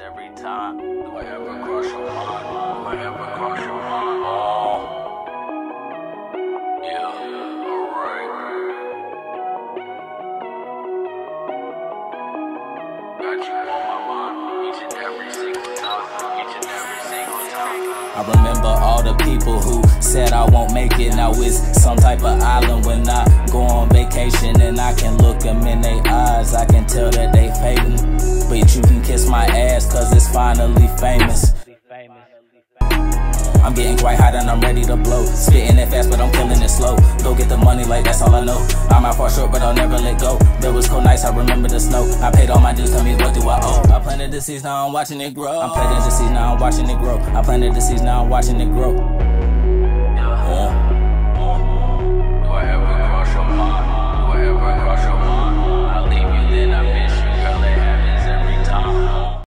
every time. Do I ever cross your mind? Do I ever cross your mind? Oh, yeah, alright. Got you on my mind each and every single time. Each and every single time. I remember all the people who said I won't make it. Now it's some type of island when I go on vacation, and I can look them in their eyes. I can tell that they fading. But you can kiss my ass, cause it's finally famous. I'm getting quite hot and I'm ready to blow. Spitting it fast, but I'm killing it slow. Go get the money, like that's all I know. I'm out far short, but I'll never let go. There was cold nights, I remember the snow. I paid all my dues, tell me what do I owe. I planted the seeds, now I'm watching it grow. I'm planting the seeds, now I'm watching it grow. I planted the seeds, now I'm watching it grow.